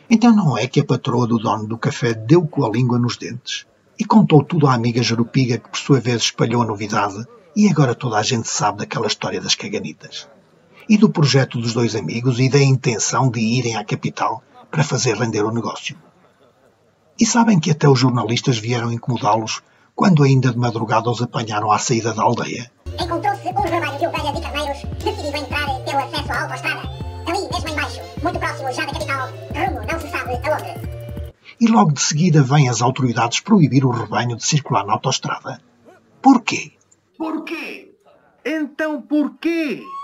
Então não é que a patroa do dono do café deu com a língua nos dentes e contou tudo à amiga Jerupiga, que por sua vez espalhou a novidade, e agora toda a gente sabe daquela história das caganitas. E do projeto dos dois amigos e da intenção de irem à capital para fazer render o negócio. E sabem que até os jornalistas vieram incomodá-los quando ainda de madrugada os apanharam à saída da aldeia. Encontrou-se um rebanho de ovelhas e carneiros decidido a entrar pelo acesso à autoestrada. Ali, mesmo em baixo, muito próximo já da capital, rumo não se sabe aonde. E logo de seguida vêm as autoridades proibir o rebanho de circular na autoestrada. Porquê? Porquê? Então porquê?